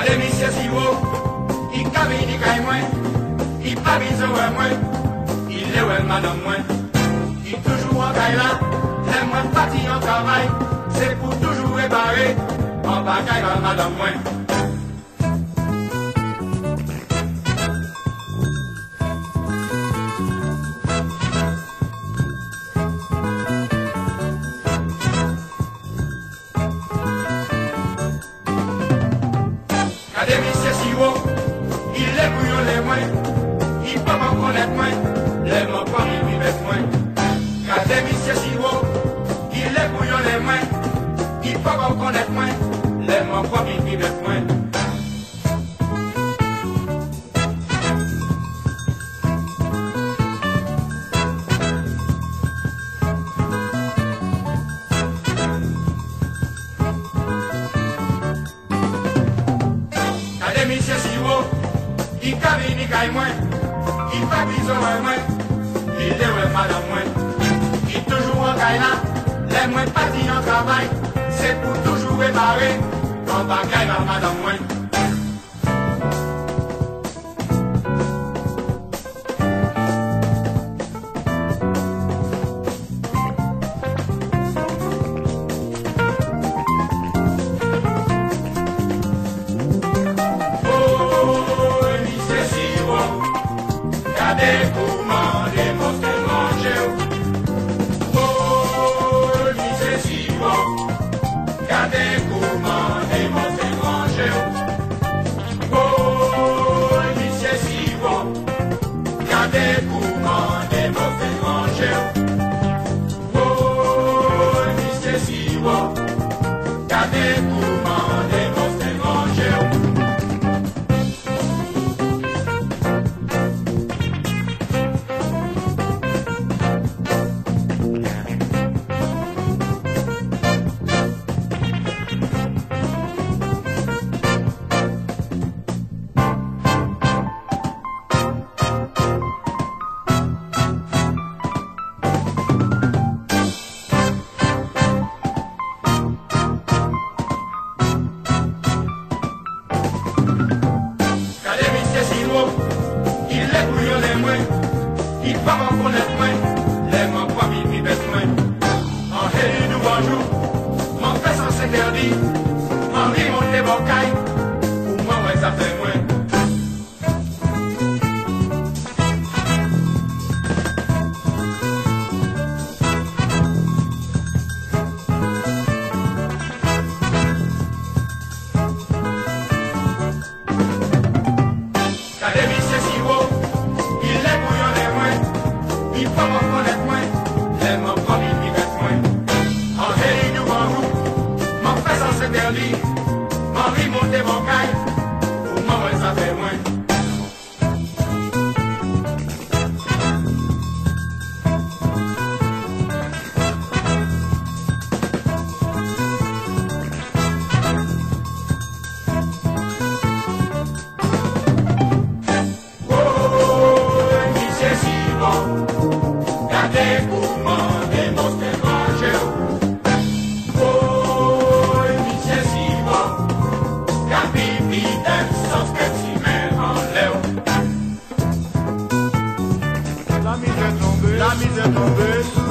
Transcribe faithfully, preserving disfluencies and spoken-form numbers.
Kade misye si wo, I kavi di kay mwen, I pa bizo wè mwen, I le wè madame mwen. I toujou an kay la, le mwen pati an travay, se pou toujou repare, an pa kay la madame mwen. Kade misye si wo, il le bouillon les moins, il peut m'en connaître moins, les mots pas mi vivent moins. Kade misye si wo, il le bouillon les moins, il peut m'en connaître moins, les mots pas mi vivent moins. Misye si wo, I kavi ni kay mwen, I pa bizo wè mwen, I le wè madame mwen. I toujou an kay la, le mwen pati an travay, se pou toujou repare, an pa kay la madame mwen. Kade kouman de moste manje ou, oh, misye si wo. Kade kouman de moste manje ou, oh, misye si wo. Kade kouman de moste manje ou, oh, misye si wo. Kade kouman de moste manje ou. Il le bouillon les moins, il pas m'en connaître moins, les m'en pas mi vivent moins. En hé nous bonjour, m'en fait sans s'interdit, m'en rit mon débocaille, pour moi ouais ça fait moins. Kade misye si wo, il le bouillon les moins, il pas m'en connaître moins, les m'en pas mi vivent moins. En hé nous bonjour, m'en fait sans s'interdit, m'en rit mon débocaille, pour moi ouais ça fait moins. Kade kouman de moste manje ou, oh, misye si wo. Kapi piten sans ket si men an le ou. La mise est tombée, la mise est tombée.